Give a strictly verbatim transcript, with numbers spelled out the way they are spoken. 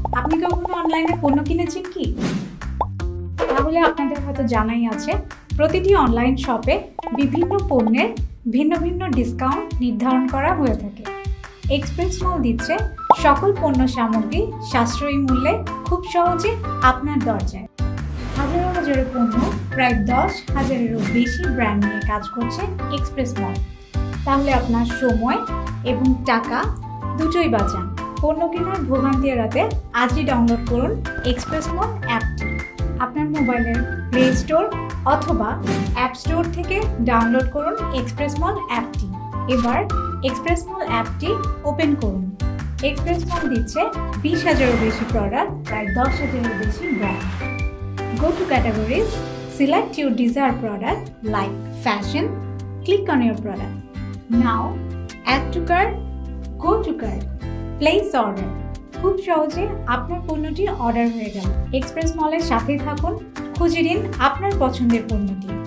আপনি কখনো অনলাইনে পণ্য কিনেছেন কি? তাহলে আপনাদের হয়তো জানাই আছে, প্রতিটি অনলাইন শপে বিভিন্ন পণ্যের ভিন্ন ভিন্ন ডিসকাউন্ট নির্ধারণ করা হয়ে থাকে। এক্সপ্রেস মল দিচ্ছে সকল পণ্য সামগ্রী সাশ্রয়ী মূল্যে খুব সহজে আপনার দরজায়। হাজারো হাজারো পণ্য, প্রায় দশ হাজারেরও বেশি ব্র্যান্ড নিয়ে কাজ করছে এক্সপ্রেস মল। তাহলে আপনার সময় এবং টাকা দুটোই বাঁচান। পণ্য কেনার ভোগান্তি এড়াতে আজই ডাউনলোড করুন এক্সপ্রেস মল অ্যাপটি। আপনার মোবাইলের প্লে স্টোর অথবা অ্যাপ স্টোর থেকে ডাউনলোড করুন এক্সপ্রেস মল অ্যাপটি। এবার এক্সপ্রেস মল অ্যাপটি ওপেন করুন। এক্সপ্রেস মল দিচ্ছে বিশ হাজারেরও বেশি প্রোডাক্ট, প্রায় দশ হাজারেরও বেশি brand. Go to categories, select your desired product like fashion, click on your product. Now, add to cart, go to cart, place order. খুব সহজে আপনার পণ্যটি অর্ডার হয়ে গেল। এক্সপ্রেস মলের সাথেই থাকুন, খুঁজে নিন আপনার পছন্দের পণ্যটি।